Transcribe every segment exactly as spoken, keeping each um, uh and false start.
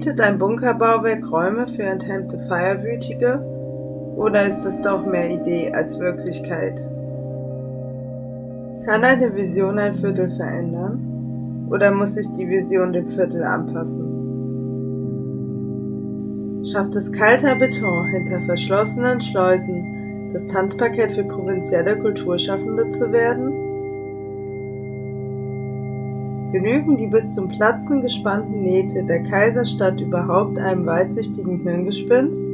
Bietet ein Bunkerbauwerk Räume für enthemmte Feierwütige, oder ist es doch mehr Idee als Wirklichkeit? Kann eine Vision ein Viertel verändern, oder muss sich die Vision dem Viertel anpassen? Schafft es kalter Beton hinter verschlossenen Schleusen, das Tanzparkett für provinzielle Kulturschaffende zu werden? Genügen die bis zum Platzen gespannten Nähte der Kaiserstadt überhaupt einem weitsichtigen Hirngespinst?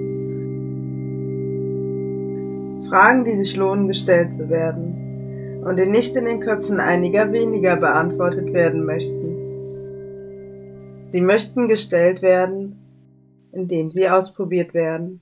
Fragen, die sich lohnen, gestellt zu werden und die nicht in den Köpfen einiger weniger beantwortet werden möchten. Sie möchten gestellt werden, indem sie ausprobiert werden.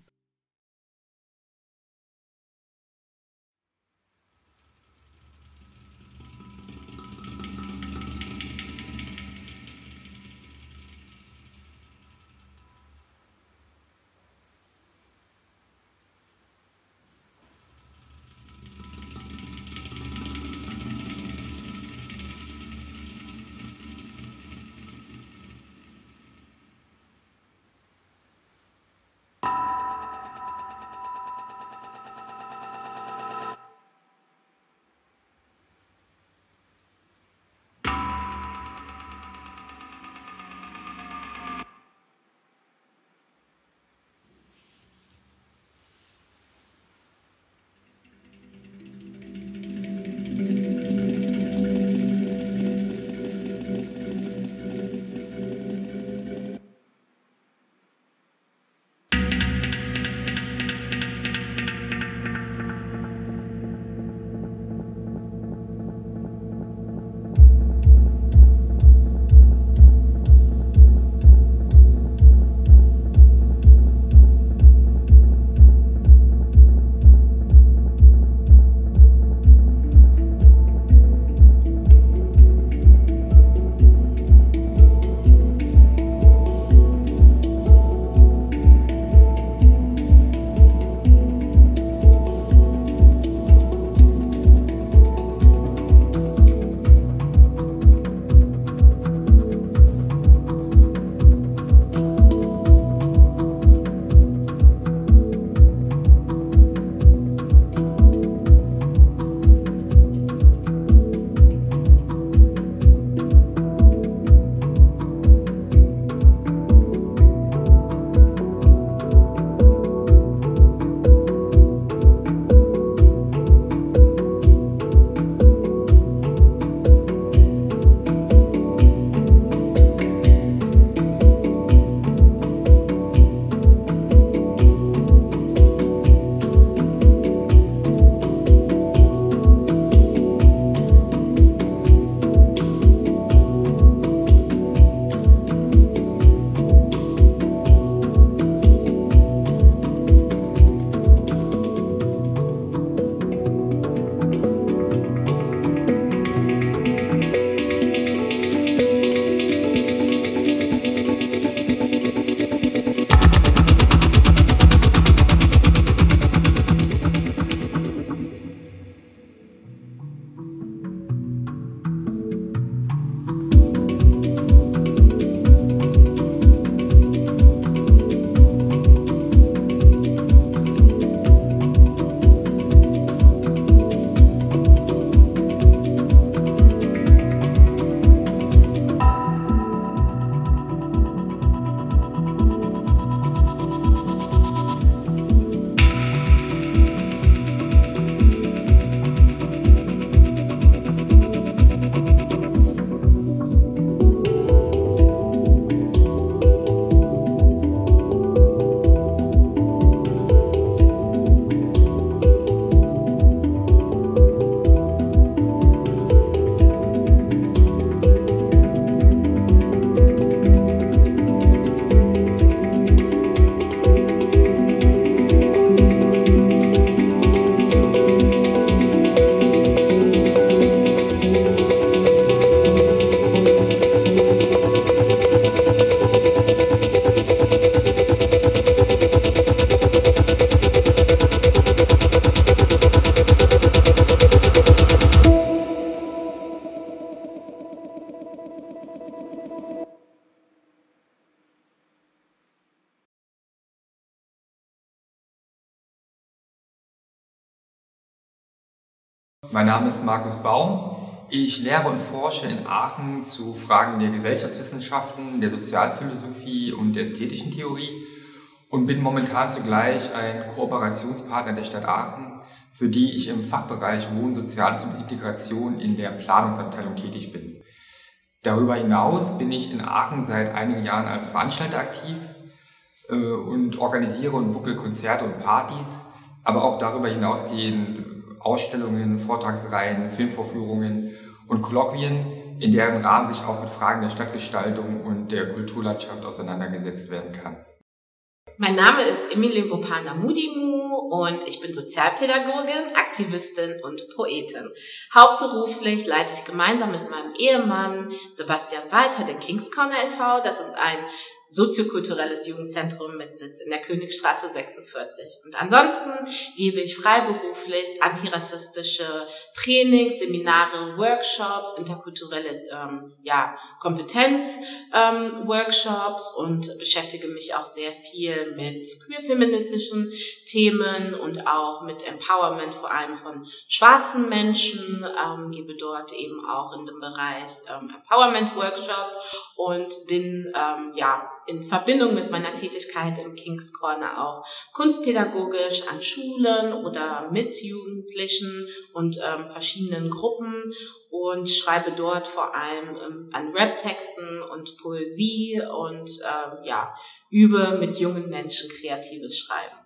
Mein Name ist Markus Baum. Ich lehre und forsche in Aachen zu Fragen der Gesellschaftswissenschaften, der Sozialphilosophie und der ästhetischen Theorie und bin momentan zugleich ein Kooperationspartner der Stadt Aachen, für die ich im Fachbereich Wohnen, Soziales und Integration in der Planungsabteilung tätig bin. Darüber hinaus bin ich in Aachen seit einigen Jahren als Veranstalter aktiv äh, und organisiere und bucke Konzerte und Partys, aber auch darüber hinausgehend Ausstellungen, Vortragsreihen, Filmvorführungen und Kolloquien, in deren Rahmen sich auch mit Fragen der Stadtgestaltung und der Kulturlandschaft auseinandergesetzt werden kann. Mein Name ist Emilie Bopana-Mudimu und ich bin Sozialpädagogin, Aktivistin und Poetin. Hauptberuflich leite ich gemeinsam mit meinem Ehemann Sebastian Walter den King's Corner e V Das ist ein soziokulturelles Jugendzentrum mit Sitz in der Königstraße sechsundvierzig. Und ansonsten gebe ich freiberuflich antirassistische Trainings, Seminare, Workshops, interkulturelle ähm, ja, Kompetenz-Workshops ähm, und beschäftige mich auch sehr viel mit queer-feministischen Themen und auch mit Empowerment, vor allem von schwarzen Menschen, ähm, gebe dort eben auch in dem Bereich ähm, Empowerment-Workshop und bin ähm, ja in Verbindung mit meiner Tätigkeit im King's Corner auch kunstpädagogisch an Schulen oder mit Jugendlichen und ähm, verschiedenen Gruppen und schreibe dort vor allem ähm, an Rap-Texten und Poesie und ähm, ja, übe mit jungen Menschen kreatives Schreiben.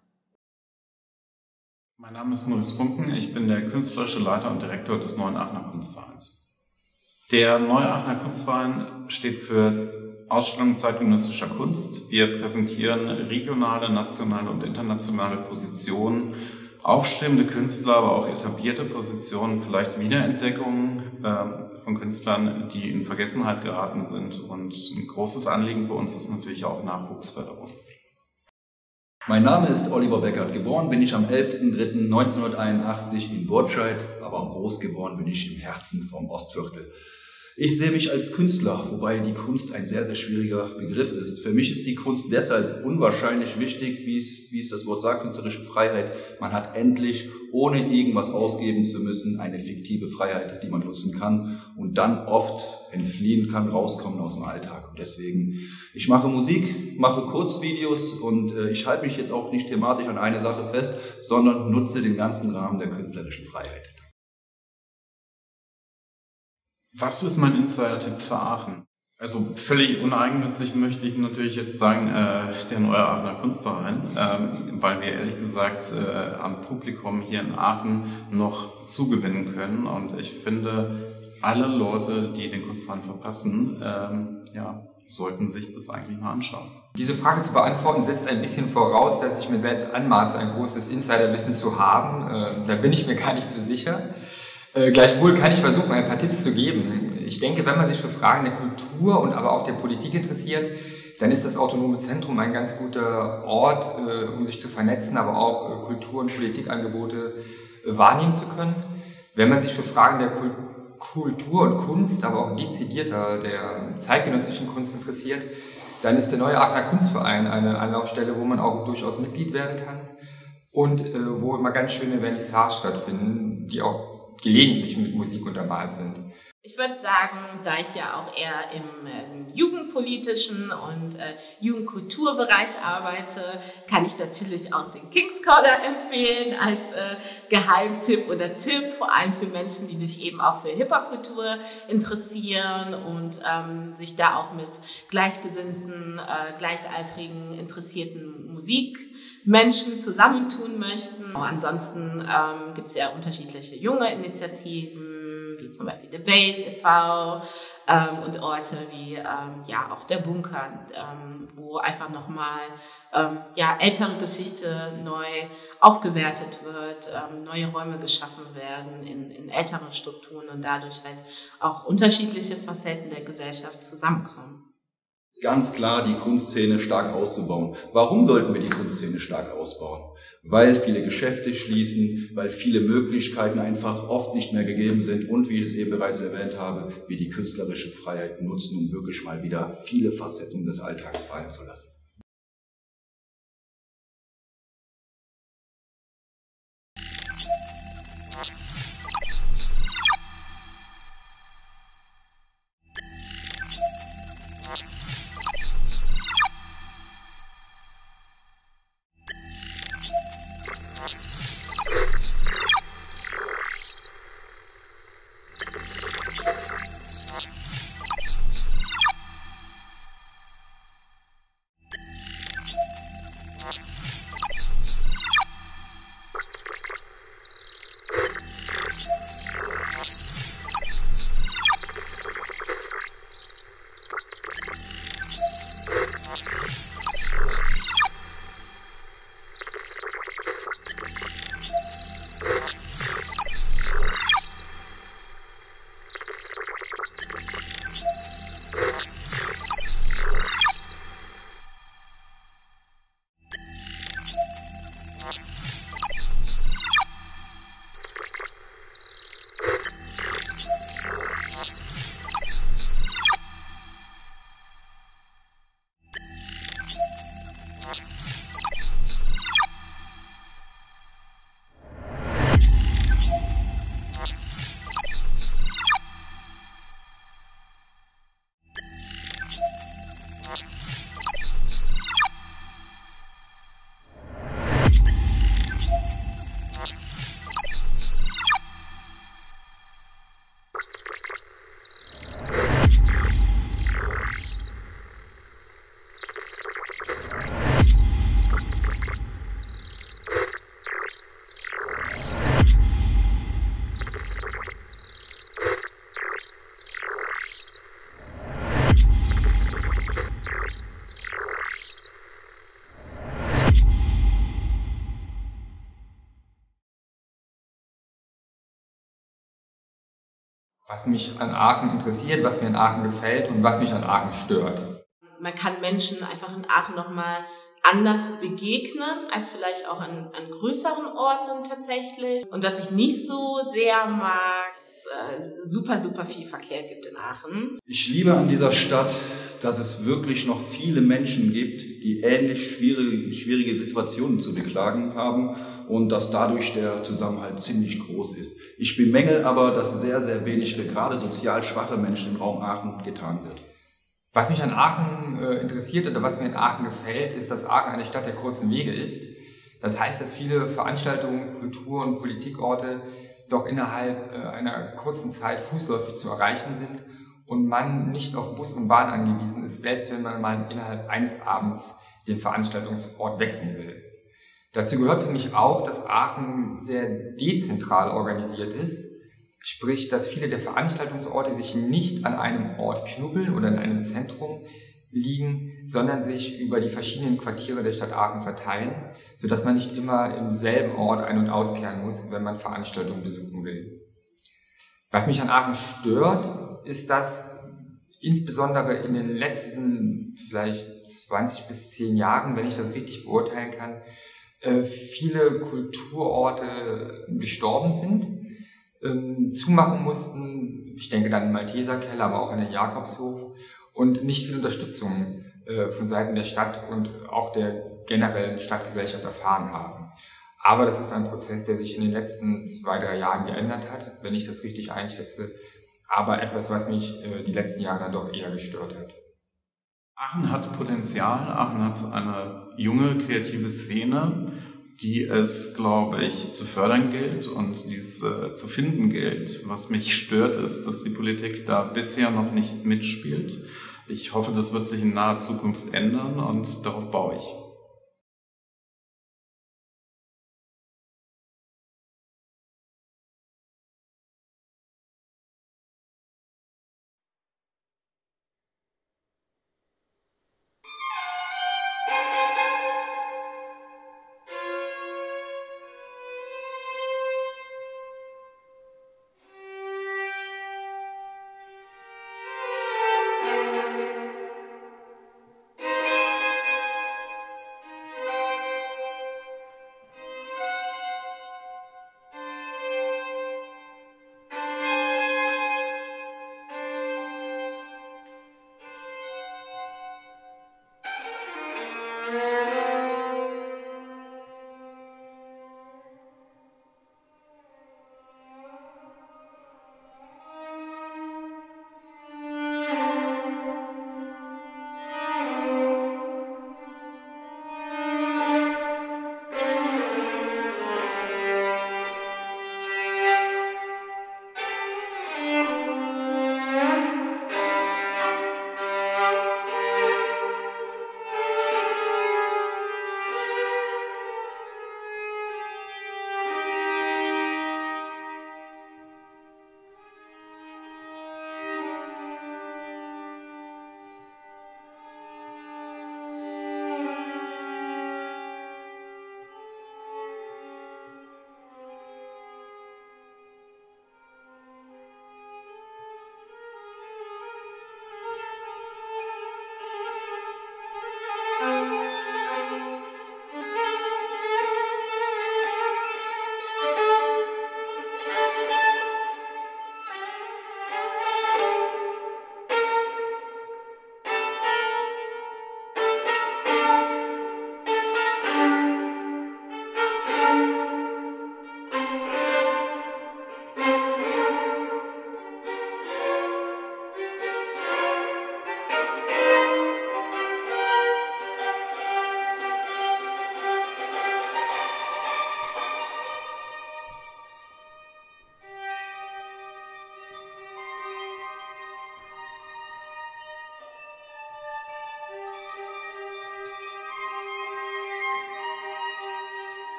Mein Name ist Maurice Funken, ich bin der künstlerische Leiter und Direktor des Neuen Aachener Kunstvereins. Der Neue Aachener Kunstverein steht für Ausstellung zeitgenössischer Kunst. Wir präsentieren regionale, nationale und internationale Positionen, aufstrebende Künstler, aber auch etablierte Positionen, vielleicht Wiederentdeckungen äh, von Künstlern, die in Vergessenheit geraten sind. Und ein großes Anliegen für uns ist natürlich auch Nachwuchsförderung. Mein Name ist Oliver Beckert. Geboren bin ich am elften dritten neunzehnhunderteinundachtzig in Burtscheid, aber groß geworden bin ich im Herzen vom Ostviertel. Ich sehe mich als Künstler, wobei die Kunst ein sehr, sehr schwieriger Begriff ist. Für mich ist die Kunst deshalb unwahrscheinlich wichtig, wie es, wie es das Wort sagt, künstlerische Freiheit. Man hat endlich, ohne irgendwas ausgeben zu müssen, eine fiktive Freiheit, die man nutzen kann und dann oft entfliehen kann, rauskommen aus dem Alltag. Und deswegen, ich mache Musik, mache Kurzvideos und äh, ich halte mich jetzt auch nicht thematisch an eine Sache fest, sondern nutze den ganzen Rahmen der künstlerischen Freiheit. Was ist mein Insider-Tipp für Aachen? Also völlig uneigennützig möchte ich natürlich jetzt sagen, äh, der Neue Aachener Kunstverein, ähm, weil wir ehrlich gesagt äh, am Publikum hier in Aachen noch zugewinnen können. Und ich finde, alle Leute, die den Kunstverein verpassen, ähm, ja, sollten sich das eigentlich mal anschauen. Diese Frage zu beantworten setzt ein bisschen voraus, dass ich mir selbst anmaße, ein großes Insiderwissen zu haben. Äh, da bin ich mir gar nicht so sicher. Äh, gleichwohl kann ich versuchen, ein paar Tipps zu geben. Ich denke, wenn man sich für Fragen der Kultur und aber auch der Politik interessiert, dann ist das Autonome Zentrum ein ganz guter Ort, äh, um sich zu vernetzen, aber auch äh, Kultur- und Politikangebote äh, wahrnehmen zu können. Wenn man sich für Fragen der Kul Kultur und Kunst, aber auch dezidierter der zeitgenössischen Kunst interessiert, dann ist der Neue Aachener Kunstverein eine Anlaufstelle, wo man auch durchaus Mitglied werden kann und äh, wo immer ganz schöne Vernissagen stattfinden, die auch gelegentlich mit Musik untermalt sind. Ich würde sagen, da ich ja auch eher im äh, jugendpolitischen und äh, Jugendkulturbereich arbeite, kann ich natürlich auch den King's Corner empfehlen als äh, Geheimtipp oder Tipp, vor allem für Menschen, die sich eben auch für Hip-Hop-Kultur interessieren und ähm, sich da auch mit gleichgesinnten, äh, gleichaltrigen, interessierten Musikmenschen zusammentun möchten. Ansonsten ähm, gibt es ja unterschiedliche junge Initiativen, wie zum Beispiel The Base e V ähm, und Orte wie ähm, ja auch der Bunker, ähm, wo einfach nochmal ähm, ja, ältere Geschichte neu aufgewertet wird, ähm, neue Räume geschaffen werden in, in älteren Strukturen und dadurch halt auch unterschiedliche Facetten der Gesellschaft zusammenkommen. Ganz klar, die Kunstszene stark auszubauen. Warum sollten wir die Kunstszene stark ausbauen? Weil viele Geschäfte schließen, weil viele Möglichkeiten einfach oft nicht mehr gegeben sind und, wie ich es eben bereits erwähnt habe, wir die künstlerische Freiheit nutzen, um wirklich mal wieder viele Facetten des Alltags fallen zu lassen. Was mich an Aachen interessiert, was mir an Aachen gefällt und was mich an Aachen stört. Man kann Menschen einfach in Aachen nochmal anders begegnen, als vielleicht auch an, an größeren Orten tatsächlich. Und was ich nicht so sehr mag, ist äh, super, super viel Verkehr gibt in Aachen. Ich liebe an dieser Stadt, dass es wirklich noch viele Menschen gibt, die ähnlich schwierige, schwierige Situationen zu beklagen haben und dass dadurch der Zusammenhalt ziemlich groß ist. Ich bemängel aber, dass sehr, sehr wenig für gerade sozial schwache Menschen im Raum Aachen getan wird. Was mich an Aachen äh, interessiert oder was mir in Aachen gefällt, ist, dass Aachen eine Stadt der kurzen Wege ist. Das heißt, dass viele Veranstaltungs-, Kultur- und Politikorte doch innerhalb äh, einer kurzen Zeit fußläufig zu erreichen sind und man nicht auf Bus und Bahn angewiesen ist, selbst wenn man mal innerhalb eines Abends den Veranstaltungsort wechseln will. Dazu gehört für mich auch, dass Aachen sehr dezentral organisiert ist. Sprich, dass viele der Veranstaltungsorte sich nicht an einem Ort knubbeln oder in einem Zentrum liegen, sondern sich über die verschiedenen Quartiere der Stadt Aachen verteilen, sodass man nicht immer im selben Ort ein- und auskehren muss, wenn man Veranstaltungen besuchen will. Was mich an Aachen stört, ist, dass insbesondere in den letzten vielleicht zwanzig bis zehn Jahren, wenn ich das richtig beurteilen kann, viele Kulturorte gestorben sind, zumachen mussten, ich denke dann im Malteserkeller, aber auch an den Jakobshof, und nicht viel Unterstützung äh, von Seiten der Stadt und auch der generellen Stadtgesellschaft erfahren haben. Aber das ist ein Prozess, der sich in den letzten zwei, drei Jahren geändert hat, wenn ich das richtig einschätze, aber etwas, was mich äh, die letzten Jahre dann doch eher gestört hat. Aachen hat Potenzial, Aachen hat eine junge, kreative Szene, die es, glaube ich, zu fördern gilt und die es äh, zu finden gilt. Was mich stört, ist, dass die Politik da bisher noch nicht mitspielt. Ich hoffe, das wird sich in naher Zukunft ändern und darauf baue ich.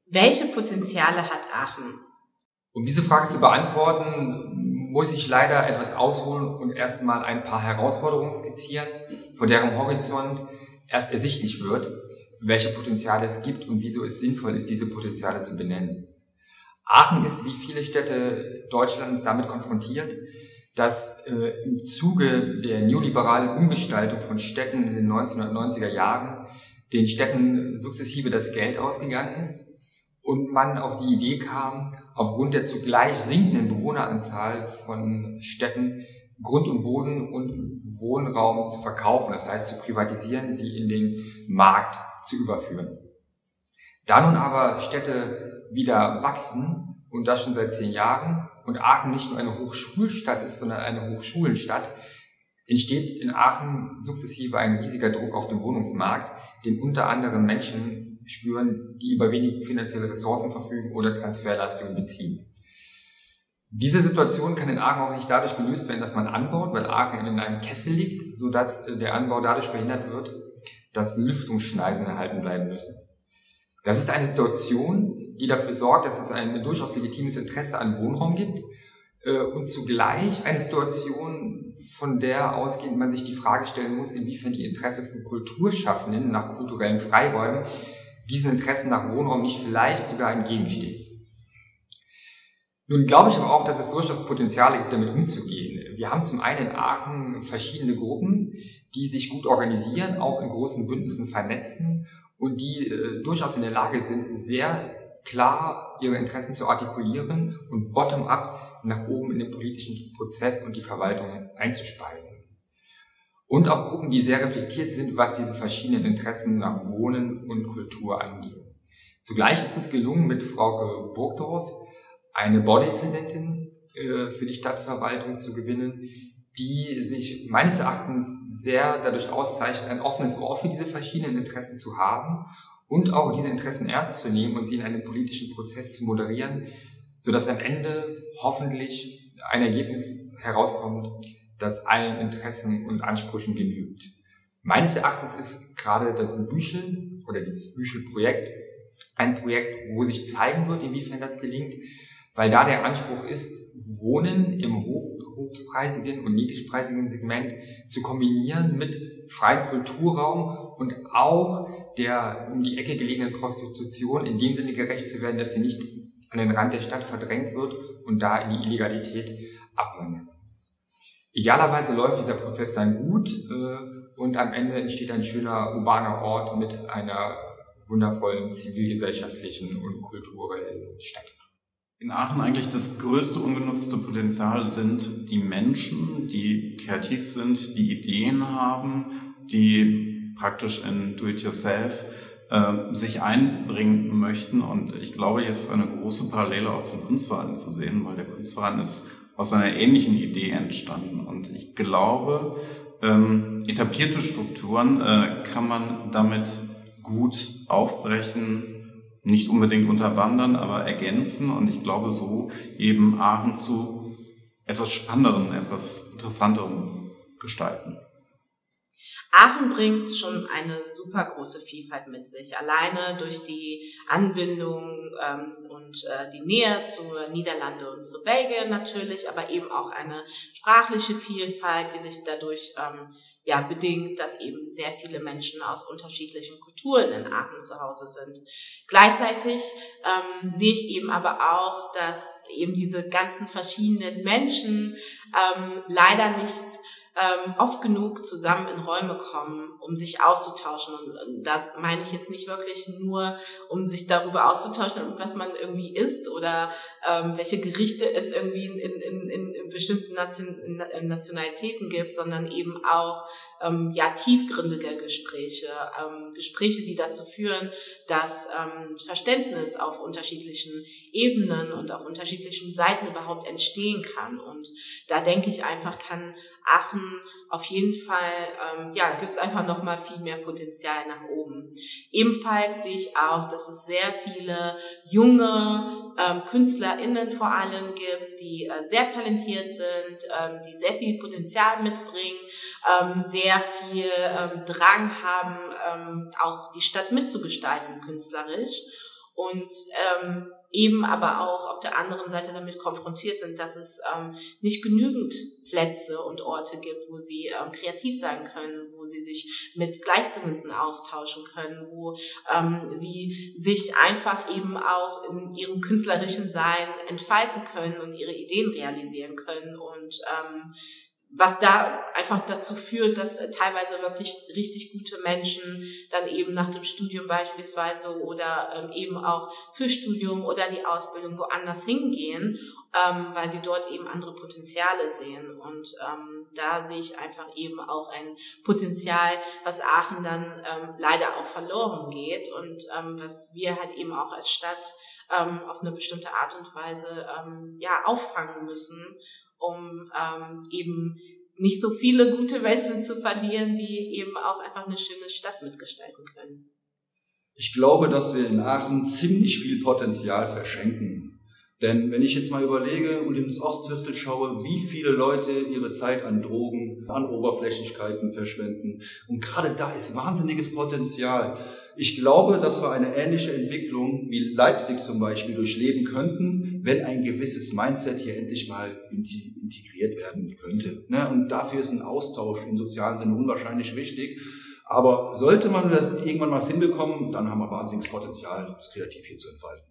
Welche Potenziale hat Aachen? Um diese Frage zu beantworten, muss ich leider etwas ausholen und erstmal ein paar Herausforderungen skizzieren, vor deren Horizont erst ersichtlich wird, welche Potenziale es gibt und wieso es sinnvoll ist, diese Potenziale zu benennen. Aachen ist wie viele Städte Deutschlands damit konfrontiert, dass äh, im Zuge der neoliberalen Umgestaltung von Städten in den neunzehnhundertneunziger Jahren den Städten sukzessive das Geld ausgegangen ist und man auf die Idee kam, aufgrund der zugleich sinkenden Bewohneranzahl von Städten Grund und Boden und Wohnraum zu verkaufen, das heißt zu privatisieren, sie in den Markt zu überführen. Da nun aber Städte wieder wachsen, und das schon seit zehn Jahren, und Aachen nicht nur eine Hochschulstadt ist, sondern eine Hochschulenstadt, entsteht in Aachen sukzessive ein riesiger Druck auf dem Wohnungsmarkt, den unter anderem Menschen spüren, die über wenig finanzielle Ressourcen verfügen oder Transferleistungen beziehen. Diese Situation kann in Aachen auch nicht dadurch gelöst werden, dass man anbaut, weil Aachen in einem Kessel liegt, sodass der Anbau dadurch verhindert wird, dass Lüftungsschneisen erhalten bleiben müssen. Das ist eine Situation, die dafür sorgt, dass es ein durchaus legitimes Interesse an Wohnraum gibt und zugleich eine Situation, von der ausgehend man sich die Frage stellen muss, inwiefern die Interesse von Kulturschaffenden nach kulturellen Freiräumen diesen Interessen nach Wohnraum nicht vielleicht sogar entgegensteht. Nun glaube ich aber auch, dass es durchaus Potenziale gibt, damit umzugehen. Wir haben zum einen in Aachen verschiedene Gruppen, die sich gut organisieren, auch in großen Bündnissen vernetzen und die äh, durchaus in der Lage sind, sehr klar ihre Interessen zu artikulieren und bottom-up nach oben in den politischen Prozess und die Verwaltung einzuspeisen. Und auch Gruppen, die sehr reflektiert sind, was diese verschiedenen Interessen nach Wohnen und Kultur angeht. Zugleich ist es gelungen, mit Frauke Burgdorf eine Baudezidentin äh, für die Stadtverwaltung zu gewinnen, die sich meines Erachtens sehr dadurch auszeichnet, ein offenes Ohr für diese verschiedenen Interessen zu haben und auch diese Interessen ernst zu nehmen und sie in einem politischen Prozess zu moderieren, sodass am Ende hoffentlich ein Ergebnis herauskommt, das allen Interessen und Ansprüchen genügt. Meines Erachtens ist gerade das Büchel oder dieses Büchel-Projekt ein Projekt, wo sich zeigen wird, inwiefern das gelingt, weil da der Anspruch ist, Wohnen im hoch, hochpreisigen und niedrigpreisigen Segment zu kombinieren mit freiem Kulturraum und auch der um die Ecke gelegenen Prostitution in dem Sinne gerecht zu werden, dass sie nicht an den Rand der Stadt verdrängt wird und da in die Illegalität abwandern muss. Idealerweise läuft dieser Prozess dann gut äh, und am Ende entsteht ein schöner urbaner Ort mit einer wundervollen zivilgesellschaftlichen und kulturellen Stadt. In Aachen eigentlich das größte ungenutzte Potenzial sind die Menschen, die kreativ sind, die Ideen haben, die praktisch in Do-it-yourself äh, sich einbringen möchten. Und ich glaube, jetzt ist eine große Parallele auch zum Kunstverein zu sehen, weil der Kunstverein ist aus einer ähnlichen Idee entstanden. Und ich glaube, ähm, etablierte Strukturen äh, kann man damit gut aufbrechen, nicht unbedingt unterwandern, aber ergänzen und ich glaube so eben Aachen zu etwas Spannendem, etwas Interessanterem gestalten. Aachen bringt schon eine super große Vielfalt mit sich, alleine durch die Anbindung ähm, und äh, die Nähe zu Niederlande und zu Belgien natürlich, aber eben auch eine sprachliche Vielfalt, die sich dadurch ähm, ja bedingt, dass eben sehr viele Menschen aus unterschiedlichen Kulturen in Aachen zu Hause sind. Gleichzeitig ähm, sehe ich eben aber auch, dass eben diese ganzen verschiedenen Menschen ähm, leider nicht ähm, oft genug zusammen in Räume kommen, um sich auszutauschen. Und das meine ich jetzt nicht wirklich nur, um sich darüber auszutauschen, was man irgendwie isst oder ähm, welche Gerichte es irgendwie in, in, in, in bestimmten Nation, in Nationalitäten gibt, sondern eben auch ähm, ja tiefgründige Gespräche, ähm, Gespräche, die dazu führen, dass ähm, Verständnis auf unterschiedlichen Ebenen und auf unterschiedlichen Seiten überhaupt entstehen kann. Und da denke ich einfach, kann Aachen auf jeden Fall, ähm, ja, da gibt es einfach nochmal viel mehr Potenzial nach oben. Ebenfalls sehe ich auch, dass es sehr viele junge ähm, KünstlerInnen vor allem gibt, die äh, sehr talentiert sind, ähm, die sehr viel Potenzial mitbringen, ähm, sehr viel ähm, Drang haben, ähm, auch die Stadt mitzugestalten künstlerisch. und ähm, eben aber auch auf der anderen Seite damit konfrontiert sind, dass es ähm, nicht genügend Plätze und Orte gibt, wo sie ähm, kreativ sein können, wo sie sich mit Gleichgesinnten austauschen können, wo ähm, sie sich einfach eben auch in ihrem künstlerischen Sein entfalten können und ihre Ideen realisieren können und ähm, was da einfach dazu führt, dass teilweise wirklich richtig gute Menschen dann eben nach dem Studium beispielsweise oder ähm, eben auch fürs Studium oder die Ausbildung woanders hingehen, ähm, weil sie dort eben andere Potenziale sehen. Und ähm, da sehe ich einfach eben auch ein Potenzial, was Aachen dann ähm, leider auch verloren geht und ähm, was wir halt eben auch als Stadt ähm, auf eine bestimmte Art und Weise ähm, ja auffangen müssen, um ähm, eben nicht so viele gute Menschen zu verlieren, die eben auch einfach eine schöne Stadt mitgestalten können. Ich glaube, dass wir in Aachen ziemlich viel Potenzial verschenken. Denn wenn ich jetzt mal überlege und ins Ostviertel schaue, wie viele Leute ihre Zeit an Drogen, an Oberflächlichkeiten verschwenden. Und gerade da ist wahnsinniges Potenzial. Ich glaube, dass wir eine ähnliche Entwicklung wie Leipzig zum Beispiel durchleben könnten, wenn ein gewisses Mindset hier endlich mal integriert werden könnte. Und dafür ist ein Austausch im sozialen Sinne unwahrscheinlich wichtig. Aber sollte man das irgendwann mal hinbekommen, dann haben wir wahnsinniges Potenzial, das kreativ hier zu entfalten.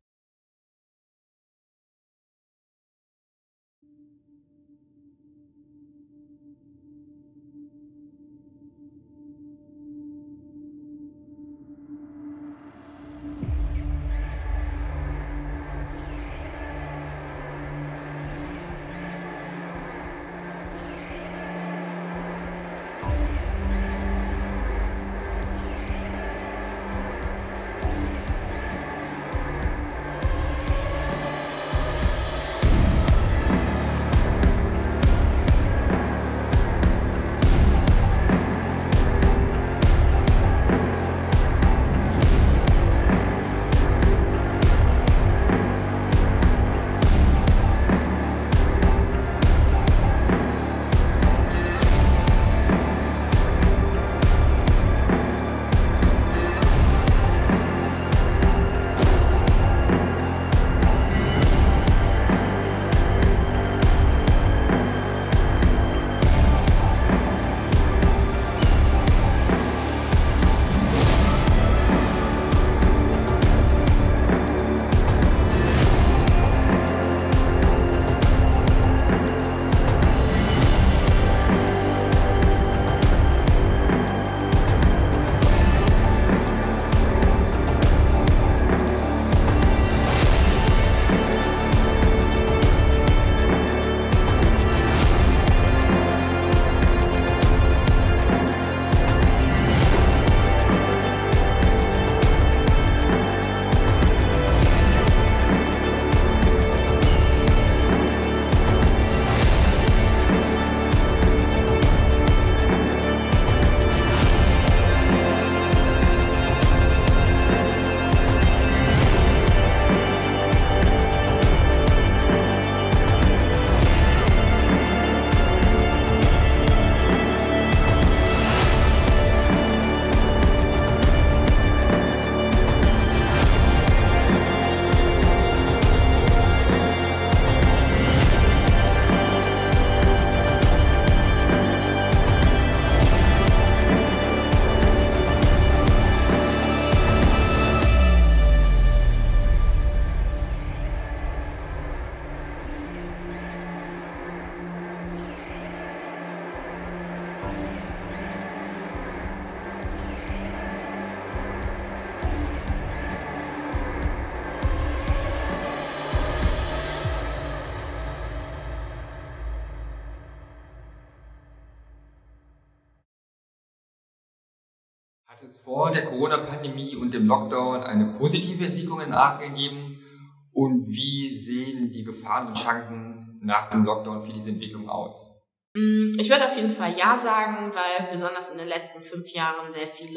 Hat es vor der Corona-Pandemie und dem Lockdown eine positive Entwicklung in Aachen gegeben? Und wie sehen die Gefahren und Chancen nach dem Lockdown für diese Entwicklung aus? Ich würde auf jeden Fall ja sagen, weil besonders in den letzten fünf Jahren sehr viele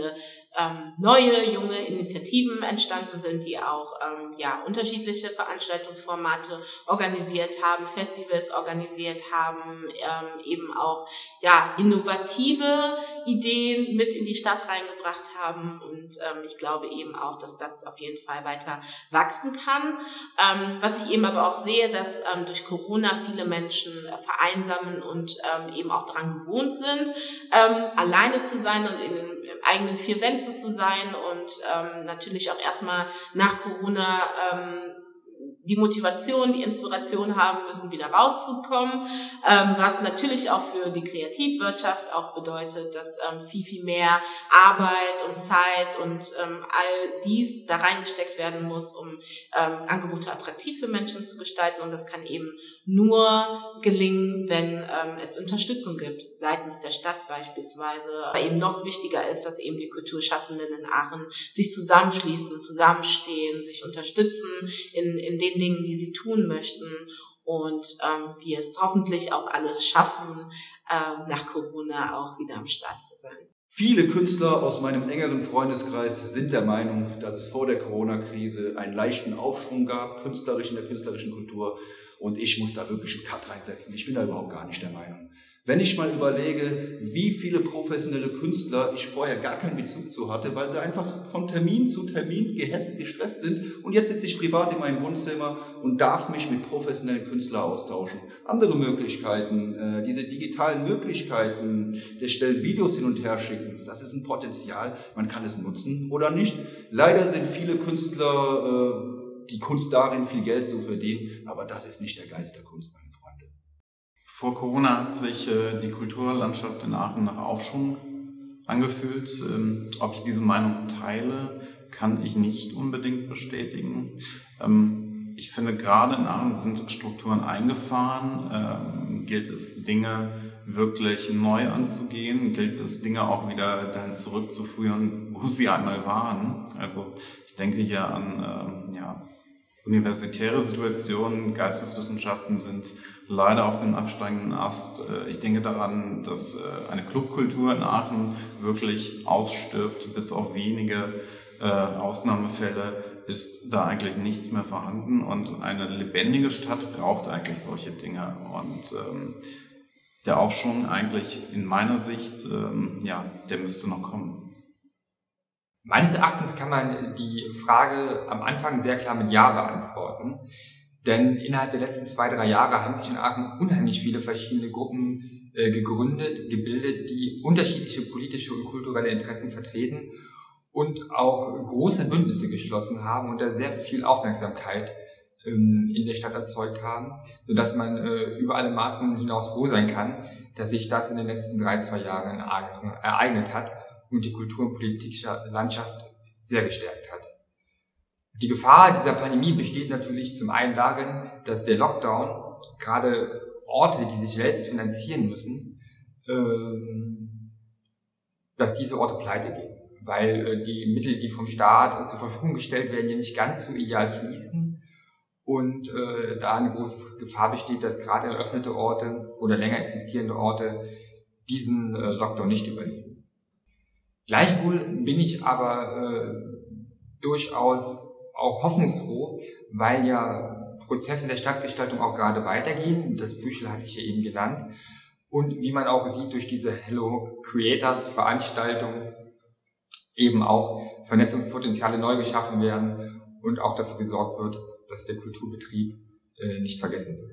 ähm, neue, junge Initiativen entstanden sind, die auch ähm, ja, unterschiedliche Veranstaltungsformate organisiert haben, Festivals organisiert haben, ähm, eben auch ja, innovative Ideen mit in die Stadt reingebracht haben. Und ähm, ich glaube eben auch, dass das auf jeden Fall weiter wachsen kann. Ähm, was ich eben aber auch sehe, dass ähm, durch Corona viele Menschen äh, vereinsamen und ähm, eben auch daran gewohnt sind, ähm, alleine zu sein und in den eigenen vier Wänden zu sein und ähm, natürlich auch erstmal nach Corona ähm, die Motivation, die Inspiration haben müssen, wieder rauszukommen, ähm, was natürlich auch für die Kreativwirtschaft auch bedeutet, dass ähm, viel, viel mehr Arbeit und Zeit und ähm, all dies da reingesteckt werden muss, um ähm, Angebote attraktiv für Menschen zu gestalten. Und das kann eben nur gelingen, wenn ähm, es Unterstützung gibt, seitens der Stadt beispielsweise. Aber eben noch wichtiger ist, dass eben die Kulturschaffenden in Aachen sich zusammenschließen, zusammenstehen, sich unterstützen in, in den Dingen, die sie tun möchten und ähm, wir es hoffentlich auch alles schaffen, ähm, nach Corona auch wieder am Start zu sein. Viele Künstler aus meinem engeren Freundeskreis sind der Meinung, dass es vor der Corona-Krise einen leichten Aufschwung gab, künstlerisch in der künstlerischen Kultur, und ich muss da wirklich einen Cut reinsetzen. Ich bin da überhaupt gar nicht der Meinung. Wenn ich mal überlege, wie viele professionelle Künstler ich vorher gar keinen Bezug zu hatte, weil sie einfach von Termin zu Termin gehetzt, gestresst sind, und jetzt sitze ich privat in meinem Wohnzimmer und darf mich mit professionellen Künstlern austauschen. Andere Möglichkeiten, äh, diese digitalen Möglichkeiten des schnellen Videos hin und her schickens, das ist ein Potenzial, man kann es nutzen oder nicht. Leider sind viele Künstler, äh, die Kunst darin, viel Geld zu verdienen, aber das ist nicht der Geist der Kunst, meine Freunde. Vor Corona hat sich äh, die Kulturlandschaft in Aachen nach Aufschwung angefühlt. Ähm, ob ich diese Meinung teile, kann ich nicht unbedingt bestätigen. Ähm, ich finde, gerade in Aachen sind Strukturen eingefahren. Ähm, gilt es, Dinge wirklich neu anzugehen? Gilt es, Dinge auch wieder dahin zurückzuführen, wo sie einmal waren? Also ich denke hier an ähm, ja, universitäre Situationen. Geisteswissenschaften sind leider auf dem absteigenden Ast. Ich denke daran, dass eine Clubkultur in Aachen wirklich ausstirbt. Bis auf wenige Ausnahmefälle ist da eigentlich nichts mehr vorhanden. Und eine lebendige Stadt braucht eigentlich solche Dinge. Und ähm, der Aufschwung eigentlich in meiner Sicht, ähm, ja, der müsste noch kommen. Meines Erachtens kann man die Frage am Anfang sehr klar mit Ja beantworten. Denn innerhalb der letzten zwei, drei Jahre haben sich in Aachen unheimlich viele verschiedene Gruppen äh, gegründet, gebildet, die unterschiedliche politische und kulturelle Interessen vertreten und auch große Bündnisse geschlossen haben und da sehr viel Aufmerksamkeit ähm, in der Stadt erzeugt haben, sodass man äh, über alle Maßen hinaus froh sein kann, dass sich das in den letzten drei, zwei Jahren in Aachen ereignet hat und die Kultur- und politische Landschaft sehr gestärkt hat. Die Gefahr dieser Pandemie besteht natürlich zum einen darin, dass der Lockdown gerade Orte, die sich selbst finanzieren müssen, ähm, dass diese Orte pleite gehen, weil äh, die Mittel, die vom Staat äh, zur Verfügung gestellt werden, ja nicht ganz so ideal fließen und äh, da eine große Gefahr besteht, dass gerade eröffnete Orte oder länger existierende Orte diesen äh, Lockdown nicht überleben. Gleichwohl bin ich aber äh, durchaus auch hoffnungsfroh, weil ja Prozesse der Stadtgestaltung auch gerade weitergehen. Das Büchel hatte ich ja eben genannt. Und wie man auch sieht, durch diese Hello Creators Veranstaltung eben auch Vernetzungspotenziale neu geschaffen werden und auch dafür gesorgt wird, dass der Kulturbetrieb äh, nicht vergessen wird.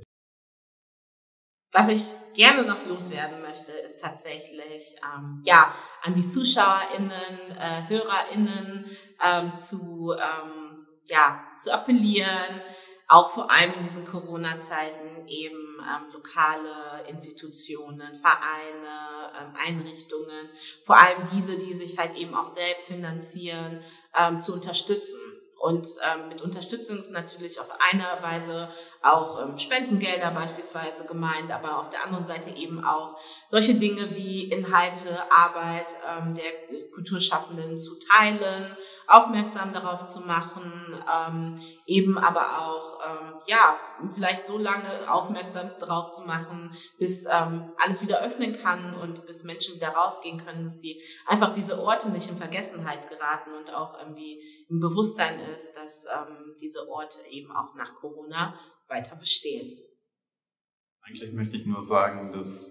Was ich gerne noch loswerden möchte, ist tatsächlich ähm, ja an die ZuschauerInnen, äh, HörerInnen ähm, zu ähm, ja zu appellieren, auch vor allem in diesen Corona-Zeiten eben ähm, lokale Institutionen, Vereine, ähm, Einrichtungen, vor allem diese, die sich halt eben auch selbst finanzieren, ähm, zu unterstützen. Und ähm, mit Unterstützung ist natürlich auf einer Weise auch ähm, Spendengelder beispielsweise gemeint, aber auf der anderen Seite eben auch solche Dinge wie Inhalte, Arbeit ähm, der Kulturschaffenden zu teilen, aufmerksam darauf zu machen, ähm, eben aber auch, ähm, ja, vielleicht so lange aufmerksam drauf zu machen, bis ähm, alles wieder öffnen kann und bis Menschen wieder rausgehen können, dass sie einfach diese Orte nicht in Vergessenheit geraten und auch irgendwie im Bewusstsein ist, dass ähm, diese Orte eben auch nach Corona weiter bestehen. Eigentlich möchte ich nur sagen, dass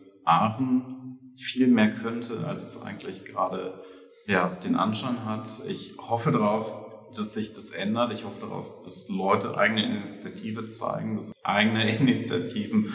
Aachen viel mehr könnte, als es eigentlich gerade ja, den Anschein hat. Ich hoffe darauf, dass sich das ändert. Ich hoffe daraus, dass Leute eigene Initiative zeigen, dass eigene Initiativen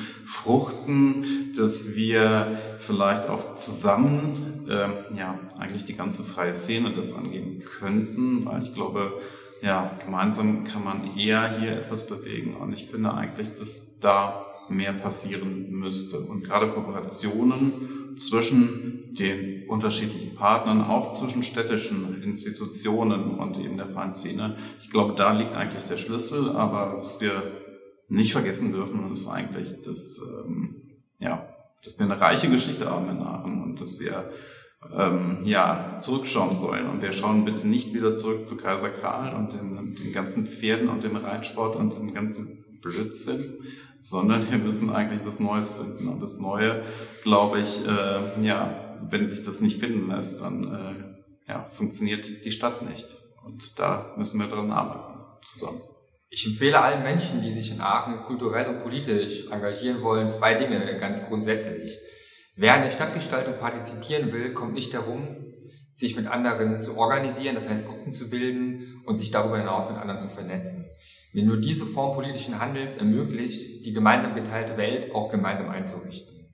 fruchten, dass wir vielleicht auch zusammen äh, ja, eigentlich die ganze freie Szene das angehen könnten, weil ich glaube, ja, gemeinsam kann man eher hier etwas bewegen und ich finde eigentlich, dass da mehr passieren müsste. Und gerade Kooperationen zwischen den unterschiedlichen Partnern, auch zwischen städtischen Institutionen und eben der freien Szene, ich glaube, da liegt eigentlich der Schlüssel. Aber was wir nicht vergessen dürfen, ist eigentlich, dass, ähm, ja, dass wir eine reiche Geschichte haben in Aachen und dass wir ähm, ja, zurückschauen sollen. Und wir schauen bitte nicht wieder zurück zu Kaiser Karl und den, den ganzen Pferden und dem Reitsport und diesem ganzen Blödsinn, sondern wir müssen eigentlich was Neues finden. Und das Neue, glaube ich, äh, ja, wenn sich das nicht finden lässt, dann äh, ja, funktioniert die Stadt nicht. Und da müssen wir dran arbeiten, zusammen. Ich empfehle allen Menschen, die sich in Aachen kulturell und politisch engagieren wollen, zwei Dinge ganz grundsätzlich. Wer an der Stadtgestaltung partizipieren will, kommt nicht darum, sich mit anderen zu organisieren, das heißt Gruppen zu bilden und sich darüber hinaus mit anderen zu vernetzen. Denn nur diese Form politischen Handelns ermöglicht, die gemeinsam geteilte Welt auch gemeinsam einzurichten.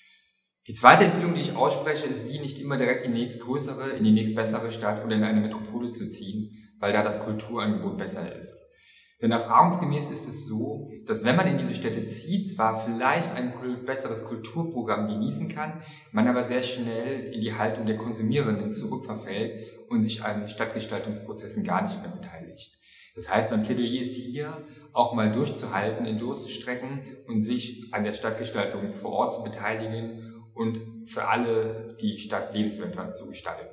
Die zweite Empfehlung, die ich ausspreche, ist die, nicht immer direkt in die nächstgrößere, in die nächstbessere Stadt oder in eine Metropole zu ziehen, weil da das Kulturangebot besser ist. Denn erfahrungsgemäß ist es so, dass wenn man in diese Städte zieht, zwar vielleicht ein besseres Kulturprogramm genießen kann, man aber sehr schnell in die Haltung der Konsumierenden zurückverfällt und sich an Stadtgestaltungsprozessen gar nicht mehr beteiligt. Das heißt, mein Plädoyer ist hier, auch mal durchzuhalten in Durststrecken und sich an der Stadtgestaltung vor Ort zu beteiligen und für alle die Stadt lebenswerter zu gestalten.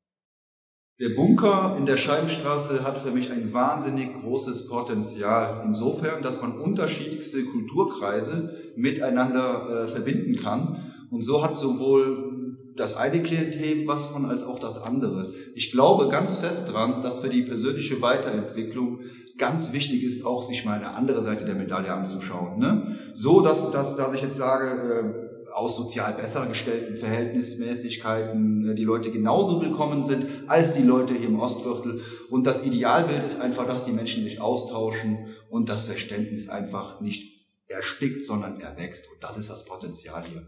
Der Bunker in der Scheibenstraße hat für mich ein wahnsinnig großes Potenzial. Insofern, dass man unterschiedlichste Kulturkreise miteinander äh, verbinden kann. Und so hat sowohl das eine Klientel was von als auch das andere. Ich glaube ganz fest dran, dass für die persönliche Weiterentwicklung ganz wichtig ist, auch sich mal eine andere Seite der Medaille anzuschauen. Ne? So, dass, dass, dass ich jetzt sage, äh, aus sozial besser gestellten Verhältnismäßigkeiten die Leute genauso willkommen sind als die Leute hier im Ostviertel. Und das Idealbild ist einfach, dass die Menschen sich austauschen und das Verständnis einfach nicht erstickt, sondern erwächst. Und das ist das Potenzial hier.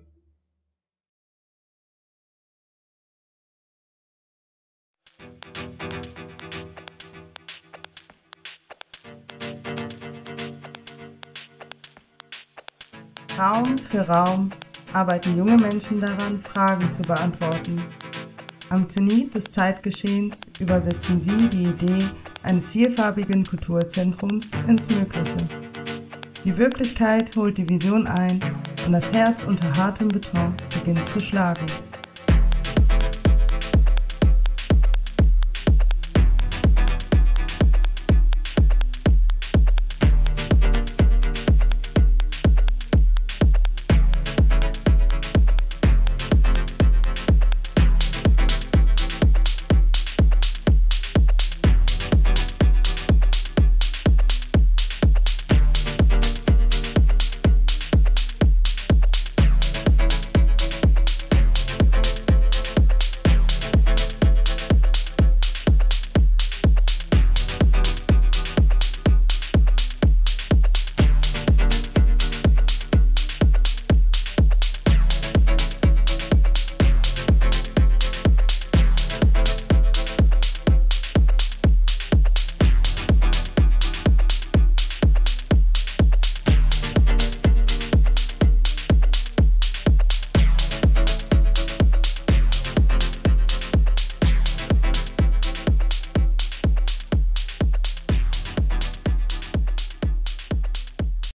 Raum für Raum arbeiten junge Menschen daran, Fragen zu beantworten. Am Zenit des Zeitgeschehens übersetzen sie die Idee eines vielfarbigen Kulturzentrums ins Mögliche. Die Wirklichkeit holt die Vision ein und das Herz unter hartem Beton beginnt zu schlagen.